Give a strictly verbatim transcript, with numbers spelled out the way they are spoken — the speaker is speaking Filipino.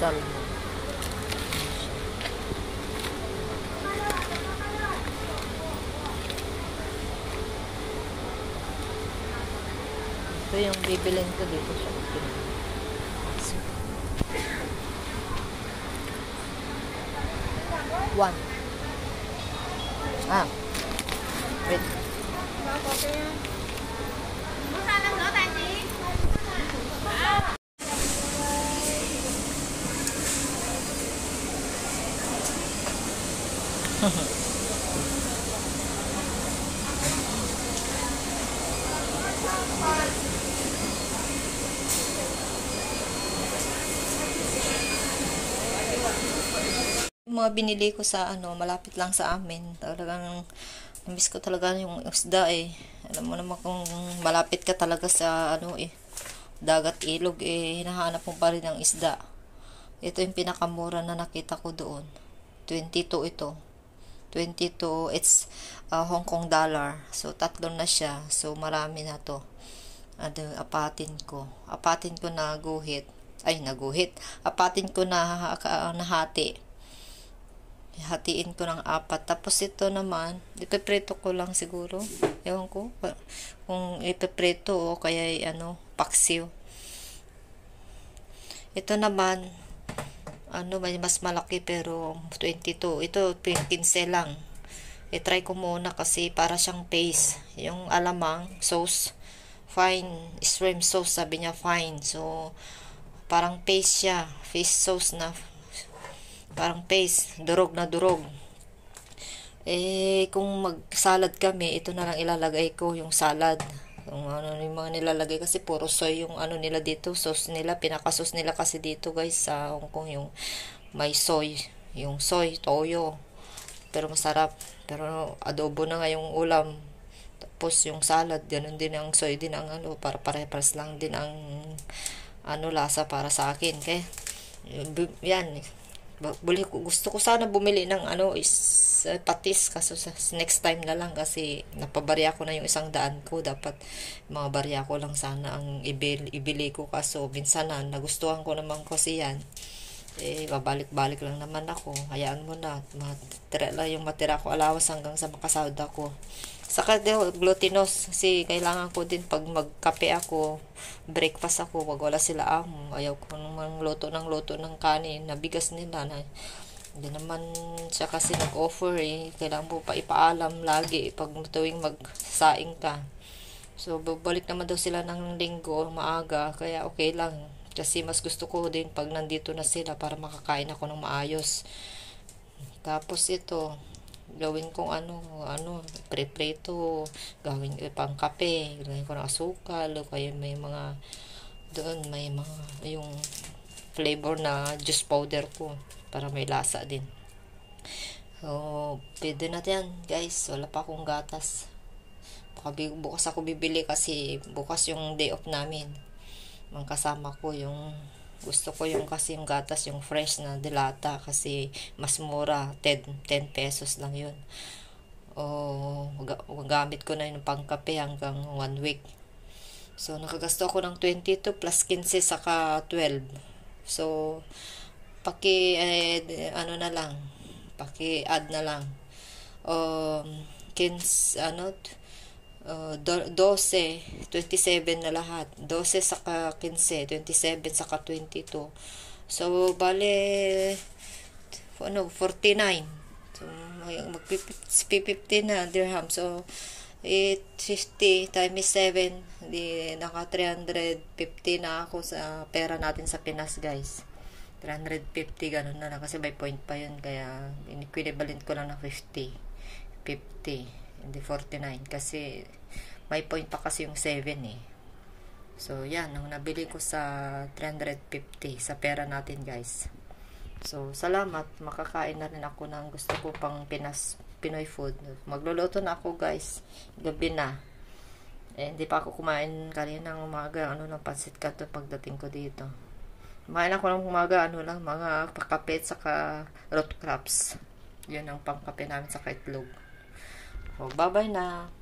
salmon. Ito yung bibilin ko dito sa one. À, wait. Mga binili ko sa ano, malapit lang sa amin. Talagang miss ko talaga yung isda eh. Alam mo naman kung malapit ka talaga sa ano eh, dagat, ilog eh, hinahanap mo pa rin ang isda. Ito yung pinakamura na nakita ko doon. twenty-two ito. twenty-two, it's uh, Hong Kong dollar. So tatlo na siya. So marami na to. Ano, apatin ko. Apatin ko na guhit. Ay, naguhit. Apatin ko na uh, nahati. Hatiin ko ng apat. Tapos ito naman, ipepreto ko lang siguro. Ewan ko. Kung ipepreto o kaya ano, paksiw. Ito naman, ano, may mas malaki pero twenty-two. Ito, fifteen lang. I-try ko muna kasi para siyang paste. Yung alamang, sauce, fine, shrimp sauce, sabi niya fine. So, parang paste siya. Fish sauce na parang paste, durog na durog. Eh, kung mag-salad kami, ito na lang ilalagay ko, yung salad. Yung ano, yung mga nilalagay kasi puro soy yung ano nila dito, sauce nila, pinaka-sauce nila kasi dito guys sa Hong Kong, yung may soy, yung soy, toyo. Pero masarap. Pero adobo na nga yung ulam. Tapos yung salad, ganun din ang soy din ang ano, para pare-pares lang din ang ano lasa para sa akin. Kaya, yan, Buli, gusto ko sana bumili ng ano is uh, patis kaso sa next time na lang kasi napabarya ko na yung isang daan ko, dapat mga barya ko lang sana ang ibili, ibili ko kaso minsan na nagustuhan ko naman kasi yan eh babalik-balik lang naman ako, hayaan mo na matira lang yung matira ko alawas hanggang sa makasahod ako. Saka glutinous kasi kailangan ko din pag magkape ako, breakfast ako, wag wala sila amo. Ayaw ko naman luto ng luto ng kanin na bigas nila na hindi naman siya kasi nag-offer eh. Kailangan mo pa ipaalam lagi pag tuwing magsaing ka. So babalik naman daw sila ng linggo maaga, kaya okay lang. Kasi mas gusto ko din pag nandito na sila para makakain ako ng maayos. Tapos ito, gawin kong ano, ano, pre-preto, gawin eh, pang kape, gawin ko ng asukal, o kaya may mga, doon may mga, yung flavor na juice powder ko, para may lasa din. So, pwede na yan, guys. Wala pa akong gatas. Bukas ako bibili kasi bukas yung day off namin. Mang kasama ko yung gusto ko yung kasi yung gatas, yung fresh na dilata kasi mas mura, ten pesos lang yun. O gamit ko na yung pangkape hanggang one week. So nakagasto ako ng twenty-two plus fifteen saka twelve. So paki eh, ano na lang, paki add na lang. Um fifteen ano Uh, twelve, twenty-seven na lahat. twelve saka fifteen, twenty-seven saka twenty-two. So, bale, ano, forty-nine. So, mag-fifty na dirham. So, eight fifty times seven, di, naka three hundred fifty na ako sa pera natin sa Pinas, guys. three hundred fifty, ganun na lang. Kasi by point pa yun. Kaya, equivalent ko lang na fifty. fifty. Hindi forty-nine kasi may point pa kasi yung seven eh. So yan ang nabili ko sa three hundred fifty sa pera natin, guys. So salamat, makakain na rin ako ng gusto ko pang Pinas Pinoy food. Magluluto na ako, guys, gabi na eh, hindi pa ako kumain kanina ng umaga, ano ng pansit canton pagdating ko dito. Kumain ako ng umaga, ano lang, mga pakapit saka root crops. Yun ang pangkape namin sa itlog. Oh, bye-bye na.